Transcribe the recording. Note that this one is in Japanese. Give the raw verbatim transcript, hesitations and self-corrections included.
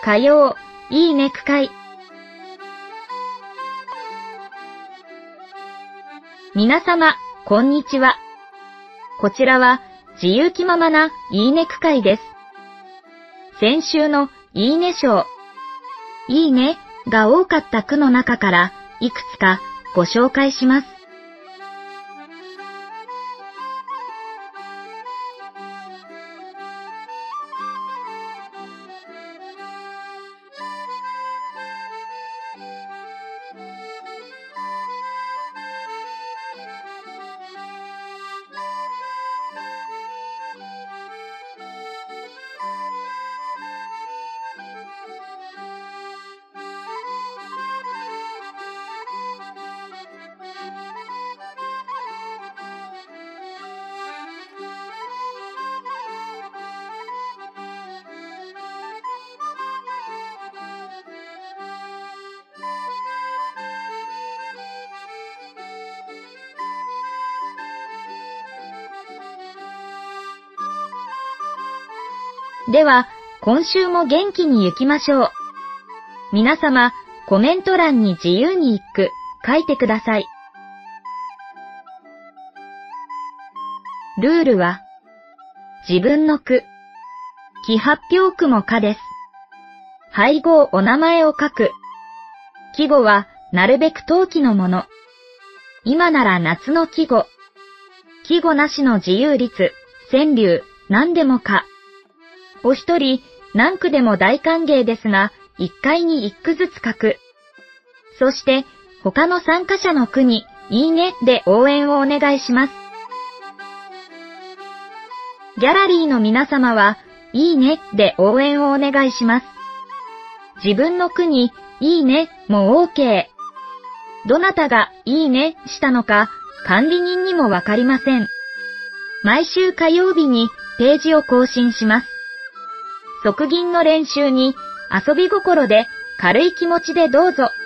火曜、いいね区会。皆様、こんにちは。こちらは、自由気ままないいね区会です。先週のいいね賞、いいねが多かった区の中から、いくつかご紹介します。では、今週も元気に行きましょう。皆様、コメント欄に自由に一句書いてください。ルールは、自分の句、記発表句も可です。配合お名前を書く。季語はなるべく冬季のもの。今なら夏の季語。季語なしの自由律、川柳、何でも可。お一人、何句でも大歓迎ですが、一回に一句ずつ書く。そして、他の参加者の句に、いいねで応援をお願いします。ギャラリーの皆様は、いいねで応援をお願いします。自分の句に、いいねも OK。どなたがいいねしたのか、管理人にもわかりません。毎週火曜日にページを更新します。即吟の練習に遊び心で軽い気持ちでどうぞ。